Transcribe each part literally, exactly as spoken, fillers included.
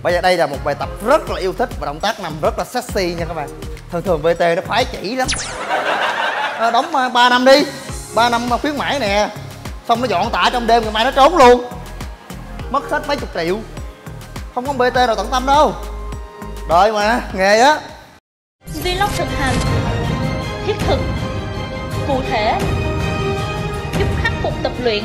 Bây giờ đây là một bài tập rất là yêu thích và động tác nằm rất là sexy nha các bạn. Thường thường vê tê nó phái chỉ lắm. À, đóng ba năm đi, ba năm khuyến mãi nè, xong nó dọn tạ trong đêm ngày mai nó trốn luôn, mất hết mấy chục triệu. Không có vê tê nào tận tâm đâu, đợi mà nghề á. Vlog thực hành, thiết thực, cụ thể, giúp khắc phục tập luyện,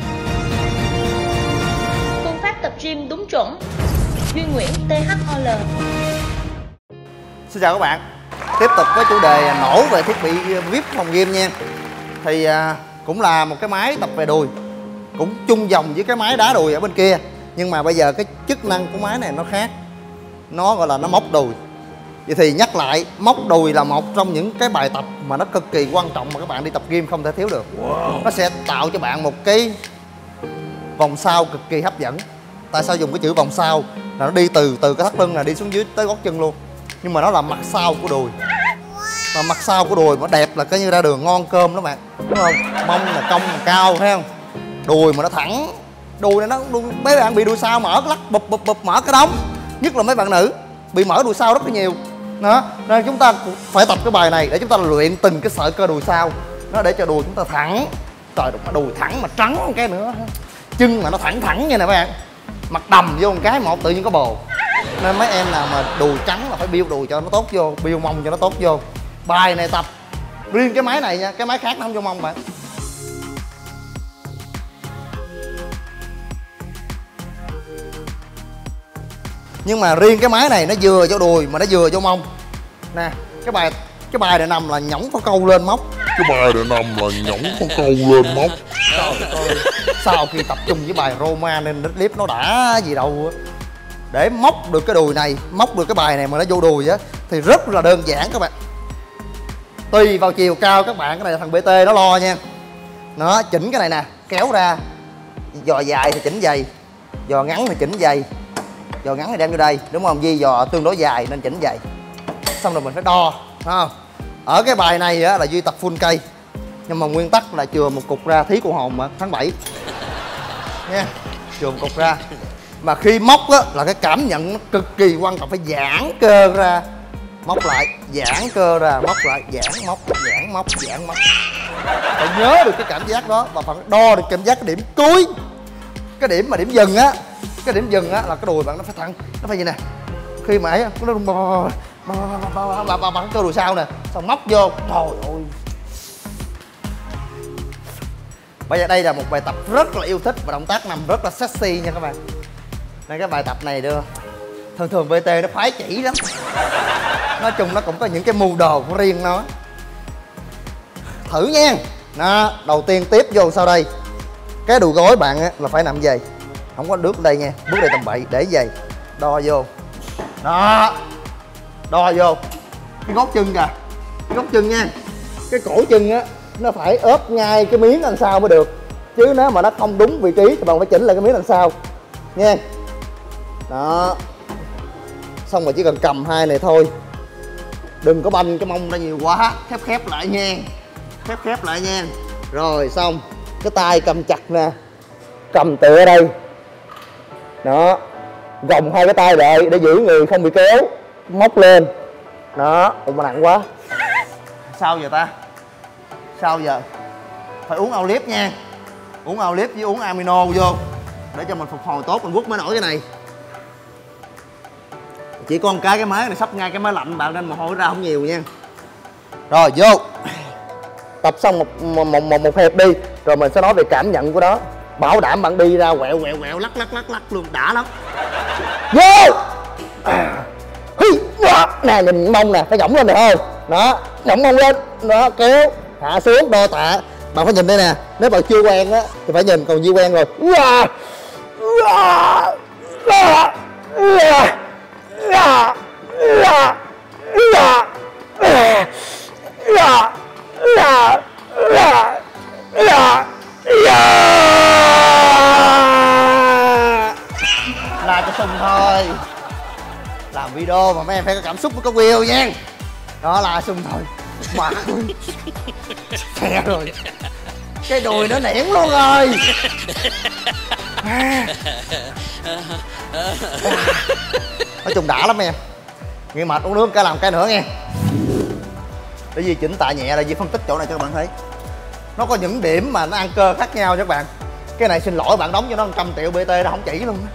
phương pháp tập gym đúng chuẩn. Duy Nguyễn tê hát o lờ. Xin chào các bạn, tiếp tục với chủ đề nổ về thiết bị vê i pê phòng gym nha. Thì à, cũng là một cái máy tập về đùi, cũng chung dòng với cái máy đá đùi ở bên kia, nhưng mà bây giờ cái chức năng của máy này nó khác, nó gọi là nó móc đùi. Vậy thì nhắc lại, móc đùi là một trong những cái bài tập mà nó cực kỳ quan trọng mà các bạn đi tập gym không thể thiếu được. Nó sẽ tạo cho bạn một cái vòng sau cực kỳ hấp dẫn. Tại sao dùng cái chữ vòng sau? Là nó đi từ từ cái thắt lưng là đi xuống dưới tới gót chân luôn, nhưng mà nó là mặt sau của đùi. Mà mặt sau của đùi mà đẹp là coi như ra đường ngon cơm đó bạn, đúng không? Mông là cong là cao, thấy không? Đùi mà nó thẳng, đùi này nó đùi, mấy bạn bị đùi sau mở lắc bụp bụp bụp mở cái đống, nhất là mấy bạn nữ bị mở đùi sau rất là nhiều đó. Nên chúng ta phải tập cái bài này để chúng ta luyện từng cái sợi cơ đùi sau, nó để cho đùi chúng ta thẳng. Trời, đùi thẳng mà trắng một cái nữa, chân mà nó thẳng thẳng như này các bạn, mặt đầm vô một cái một tự nhiên có bồ. Nên mấy em nào mà đùi trắng là phải biêu đùi cho nó tốt vô, biêu mông cho nó tốt vô. Bài này tập riêng cái máy này nha, cái máy khác nó không vô mông bạn. Nhưng mà riêng cái máy này nó vừa vô đùi mà nó vừa vô mông. Nè, cái bài cái bài này nằm là nhõng có câu lên móc. Cái bài này nằm là nhõng có câu lên móc. Trời ơi, sau khi tập trung với bài Roma nên clip nó đã gì đâu á. Để móc được cái đùi này, móc được cái bài này mà nó vô đùi á thì rất là đơn giản các bạn. Tùy vào chiều cao các bạn, cái này là thằng bê tê nó lo nha. Nó chỉnh cái này nè, kéo ra. Giò dài thì chỉnh dày, giò ngắn thì chỉnh dày. Giò ngắn thì đem vô đây, đúng không? Vì giò tương đối dài nên chỉnh dày. Xong rồi mình phải đo, phải không? Ở cái bài này á là Duy tập full cây, nhưng mà nguyên tắc là chừa một cục ra, thí cô hồn mà tháng bảy nha, chừa một cục ra. Mà khi móc á là cái cảm nhận nó cực kỳ quan trọng, phải giãn cơ ra, móc lại, giãn cơ ra, móc lại, giãn móc, giãn móc, giãn móc. Phải nhớ được cái cảm giác đó và phải đo được cảm giác cái điểm cuối, cái điểm mà điểm dừng á, cái điểm dừng á là cái đùi bạn nó phải thẳng, nó phải gì nè. Khi mà ấy nó rung bằng cơ đùi sau nè, xong móc vô, trời ơi. Bây giờ đây là một bài tập rất là yêu thích và động tác nằm rất là sexy nha các bạn. Nên cái bài tập này đưa thường thường vê tê nó phái chỉ lắm. Nói chung nó cũng có những cái mưu đồ của riêng nó. Thử nha. Đó, đầu tiên tiếp vô sau đây. Cái đùi gối bạn á là phải nằm vậy, không có bước đây nha, bước đây tầm bậy, để vậy. Đo vô. Đó. Đo vô. Cái gót chân kìa. Cái gót chân nha. Cái cổ chân á nó phải ốp ngay cái miếng đằng sau mới được. Chứ nếu mà nó không đúng vị trí thì bạn phải chỉnh lại cái miếng đằng sau nha. Đó. Xong rồi chỉ cần cầm hai này thôi, đừng có banh cái mông ra nhiều quá, khép khép lại nha, khép khép lại nha. Rồi xong, cái tay cầm chặt nè, cầm tựa đây. Đó, gồng hai cái tay lại để giữ người không bị kéo, móc lên. Đó, ủa mà nặng quá. Sao giờ ta? Sao giờ? Phải uống Olip nha, uống Olip với uống amino vô để cho mình phục hồi tốt, mình quất mới nổi cái này. Chỉ có một cái cái máy này sắp ngay cái máy lạnh bạn nên mồ hôi ra không nhiều nha. Rồi vô. Tập xong một một một, một, một hiệp đi, rồi mình sẽ nói về cảm nhận của nó. Bảo đảm bạn đi ra quẹo quẹo quẹo lắc lắc lắc lắc luôn, đã lắm. Vô. Nè, nhìn mông nè, phải gõng lên được không? Đó, gõng mông lên. Đó, kéo, hạ xuống, đo tạ. Bạn phải nhìn đây nè, nếu bạn chưa quen á thì phải nhìn, còn như quen rồi. Là cho sung thôi, làm video mà mấy em phải có cảm xúc, có view nha. Đó là sung thôi. Mà xe rồi, cái đùi nó nẻn luôn rồi. Nói chung đã lắm em. Nghe mệt uống nước cái làm cái nữa nghe. Để Di chỉnh tạ nhẹ là Di phân tích chỗ này cho các bạn thấy. Nó có những điểm mà nó ăn cơ khác nhau cho các bạn. Cái này xin lỗi bạn đóng cho nó một trăm triệu bê tê nó không chỉ luôn.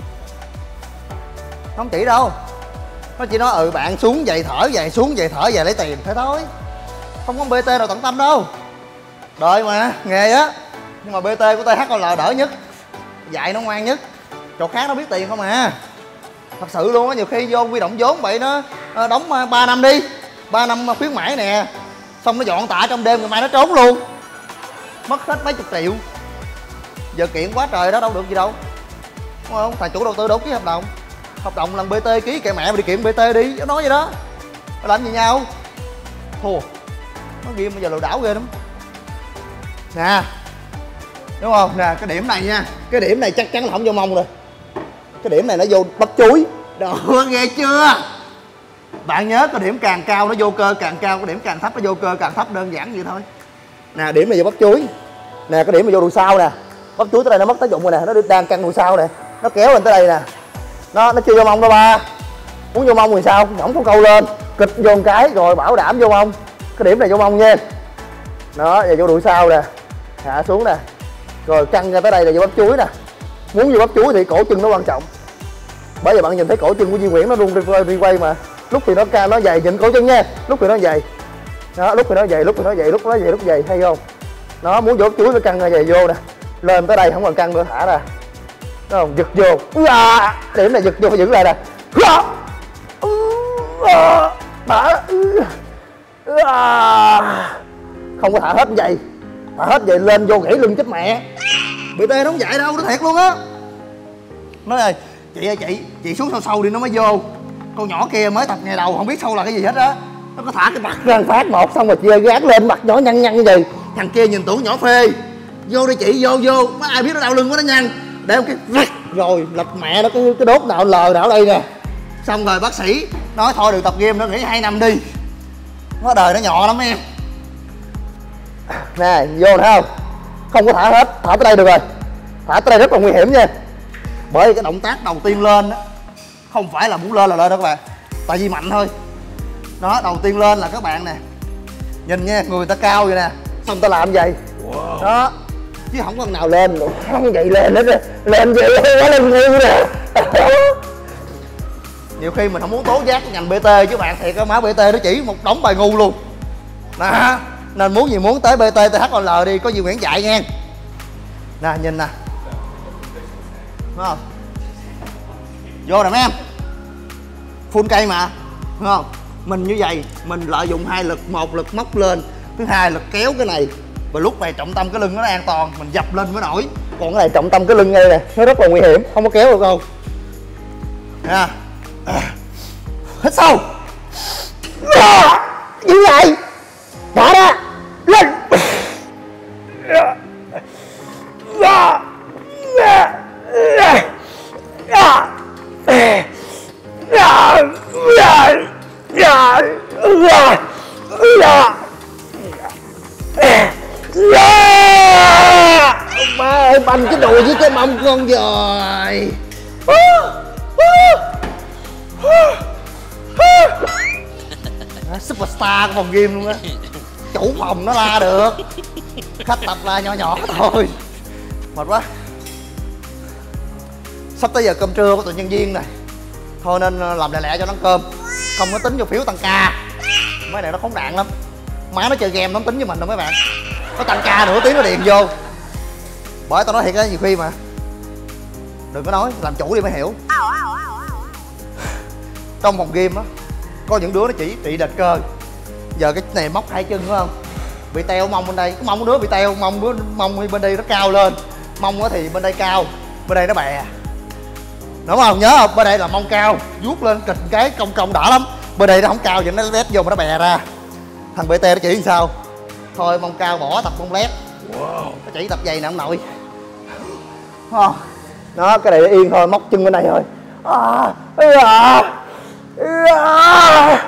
Nó không chỉ đâu. Nó chỉ nói ừ bạn xuống vậy thở vậy, xuống vậy thở vậy lấy tiền thế thôi. Không có bê tê nào tận tâm đâu. Đợi mà, nghề á. Nhưng mà bê tê của tê hát o lờ đỡ nhất. Dạy nó ngoan nhất. Chỗ khác nó biết tiền không à. Thật sự luôn á, nhiều khi vô quy động vốn vậy nó đóng ba năm đi, ba năm khuyến mãi nè, xong nó dọn tạ trong đêm ngày mai nó trốn luôn, mất hết mấy chục triệu. Giờ kiện quá trời đó, đâu được gì đâu, đúng không? Thằng chủ đầu tư đâu ký hợp đồng, hợp đồng lần bê tê ký kệ mẹ mà đi kiện bê tê đi, nó nói vậy đó. Nó làm gì nhau, thua. Nó game bây giờ lừa đảo ghê lắm nè, đúng không? Nè cái điểm này nha, cái điểm này chắc chắn là không vô mông rồi. Cái điểm này nó vô bắp chuối. Đồ nghe chưa? Bạn nhớ cái điểm càng cao nó vô cơ càng cao, cái điểm càng thấp nó vô cơ càng thấp, đơn giản vậy thôi. Nè điểm này vô bắp chuối. Nè cái điểm này vô đùi sau nè. Bắp chuối tới đây nó mất tác dụng rồi nè, nó đang căng đùi sau nè. Nó kéo lên tới đây nè. Nó nó chưa vô mông đâu ba. Muốn vô mông thì sao? Nhõng có câu lên, kịch vô một cái rồi bảo đảm vô mông. Cái điểm này vô mông nha. Đó, giờ vô đùi sau nè. Hạ xuống nè. Rồi căng ra tới đây là vô bắp chuối nè. Muốn vô bắp chuối thì cổ chân nó quan trọng. Bởi vì bạn nhìn thấy cổ chân của Duy Nguyễn nó rung đi quay mà. Lúc thì nó cao nó dày, nhìn cổ chân nha. Lúc thì nó dày. Đó, lúc thì nó dày, lúc thì nó dày, lúc nó dày, lúc dày, hay không? Nó muốn vô bắp chuối phải căng ra dày vô nè. Lên tới đây không cần căng nữa, thả ra. Đúng không? Giật vô. Điểm này giật vô phải giữ lại nè. Thả. Không có thả hết như vậy. Thả hết vậy lên vô gãy lưng chết mẹ. bê tê nó không dạy đâu, nó thiệt luôn á. Nói ơi, chị ơi chị, chị xuống sâu sâu đi nó mới vô. Con nhỏ kia mới tập ngày đầu không biết sâu là cái gì hết á. Nó có thả cái mặt ra phát một xong rồi chị ơi gác lên mặt nhỏ nhăn nhăn như gì. Thằng kia nhìn tưởng nhỏ phê. Vô đi chị, vô vô, má ai biết nó đau lưng của nó nhăn. Để một cái rắc rồi lật mẹ nó cái, cái đốt nào lờ nào đây nè. Xong rồi bác sĩ nói thôi đừng tập game nữa, nghỉ hai năm đi. Nó đời nó nhỏ lắm em. Nè, vô nè không? Không có thả hết, thả tới đây được rồi. Thả tới đây rất là nguy hiểm nha. Bởi vì cái động tác đầu tiên lên đó, không phải là muốn lên là lên đâu các bạn. Tại vì mạnh thôi. Đó, đầu tiên lên là các bạn nè. Nhìn nha, người ta cao vậy nè. Xong ta làm vậy. Wow. Đó. Chứ không có nào lên được. Không vậy lên hết. Lên vậy quá lên ngu nè. Nhiều khi mình không muốn tố giác ngành bê tê chứ bạn, thiệt cái má bê tê nó chỉ một đống bài ngu luôn. Nè. Nên muốn gì muốn tới bê tê tê hát o lờ đi, có Duy Nguyễn dạy nha. Nè nhìn nè. Đúng không? Vô nè mấy em. Full cây mà. Đúng không? Mình như vậy, mình lợi dụng hai lực, một lực móc lên, thứ hai lực kéo cái này. Và lúc này trọng tâm cái lưng nó an toàn, mình dập lên mới nổi. Còn cái này trọng tâm cái lưng đây nè, nó rất là nguy hiểm, không có kéo được đâu. Nè. Hít sâu. Như vậy. Thả ra. Lên. Má ơi, banh cái đùi với cái mông con rồi. Superstar của phòng game luôn á. Chủ phòng nó la được, khách tập la nhỏ nhỏ thôi. Mệt quá. Sắp tới giờ cơm trưa của tụi nhân viên này, thôi nên làm lẹ lẹ cho nó ăn cơm. Không có tính vô phiếu tăng ca. Mấy này nó khốn nạn lắm. Má nó chơi game nó tính với mình đâu mấy bạn. Nó tăng ca nửa tiếng nó điền vô. Bởi tao nói thiệt á, nhiều khi mà đừng có nói, làm chủ đi mới hiểu. Trong phòng game á, có những đứa nó chỉ trị đệt cơ. Giờ cái này móc hai chân phải không? Bị teo mông bên đây, cái mông của đứa bị teo, mông đứa mông bên đây nó cao lên. Mông thì bên đây cao, bên đây nó bè. Đúng không? Nhớ không? Bên đây là mông cao, vuốt lên kịch cái cong cong đỏ lắm. Bên đây nó không cao vậy nó lét vô mà nó bè ra. Thằng bê tê nó chỉ làm sao? Thôi mông cao bỏ tập mông lét. Wow. Nó chỉ tập giày nè ông nội. Đúng không? Đó, cái này nó yên thôi, móc chân bên này thôi. À, à, à.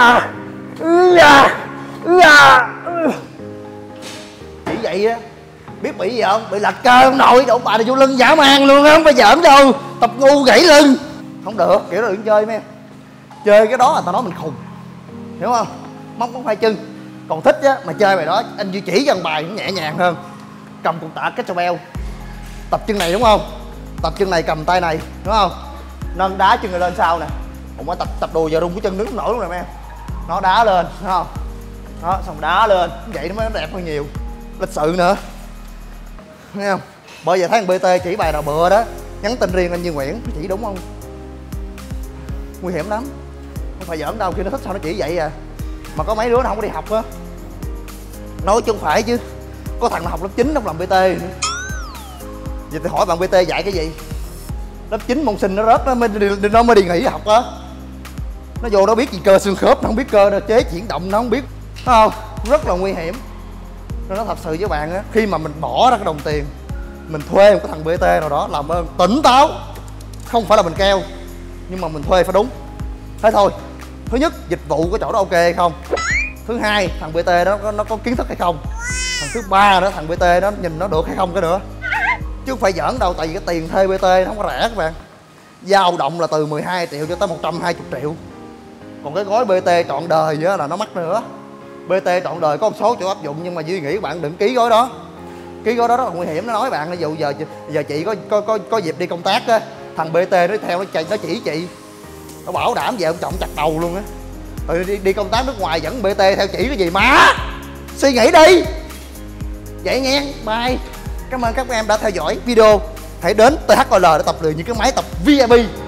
Chỉ vậy á. Biết bị gì không? Bị lật cơ ông nội, ông bà này vô lưng dã man luôn á, không phải giỡn đâu. Tập ngu gãy lưng. Không được, kiểu đó đừng chơi mấy em. Chơi cái đó là tao nói mình khùng, hiểu không? Móc móc hai chân. Còn thích á mà chơi bài đó, anh chỉ chỉ gần bài cũng nhẹ nhàng hơn. Cầm cục tạ kettlebell, tập chân này đúng không? Tập chân này cầm tay này đúng không? Nâng đá chân này lên sau nè. Ủa mới tập tập đùi giờ rung cái chân đứng nổi luôn rồi mấy em. Nó đá lên đúng không? Đó, xong đá lên, vậy nó mới đẹp hơn nhiều. Lịch sự nữa, thấy không? Bởi vậy thấy thằng bê tê chỉ bài nào bựa đó, nhắn tin riêng anh Như Nguyễn, chỉ đúng không? Nguy hiểm lắm, không phải giỡn đâu, khi nó thích sao nó chỉ vậy à. Mà có mấy đứa nó không có đi học á, nói chứ không phải chứ. Có thằng nào học lớp chín nó làm bê tê nữa. Vậy thì hỏi bạn bê tê dạy cái gì? Lớp chín môn sinh nó rớt nó mới đi, nó mới đi nghỉ học á. Nó vô đó biết gì cơ xương khớp, nó không biết cơ chế chuyển động, nó không biết, thấy không? Rất là nguy hiểm. Nên nó thật sự với bạn á, khi mà mình bỏ ra cái đồng tiền, mình thuê một cái thằng bê tê nào đó làm ơn tỉnh táo, không phải là mình keo, nhưng mà mình thuê phải đúng. Thế thôi. Thứ nhất, dịch vụ cái chỗ đó ok hay không. Thứ hai, thằng bê tê đó nó có kiến thức hay không. Thằng thứ ba đó, thằng bê tê đó nhìn nó được hay không cái nữa. Chứ không phải giỡn đâu, tại vì cái tiền thuê bê tê nó không có rẻ các bạn. Dao động là từ mười hai triệu cho tới một trăm hai mươi triệu. Còn cái gói bê tê trọn đời á là nó mắc nữa. bê tê trọn đời có một số chỗ áp dụng, nhưng mà Duy nghĩ bạn đừng ký gói đó. Ký gói đó rất là nguy hiểm. Nó nói bạn, ví dụ giờ giờ chị có có có, có dịp đi công tác á, thằng bê tê nó theo nó chạy nó chỉ chị, nó bảo đảm về ông trọng chặt đầu luôn á. Rồi đi, đi công tác nước ngoài dẫn bê tê theo chỉ cái gì má, suy nghĩ đi. Vậy nghe, bye. Cảm ơn các em đã theo dõi video. Hãy đến tê hát o lờ để tập luyện những cái máy tập vê i pê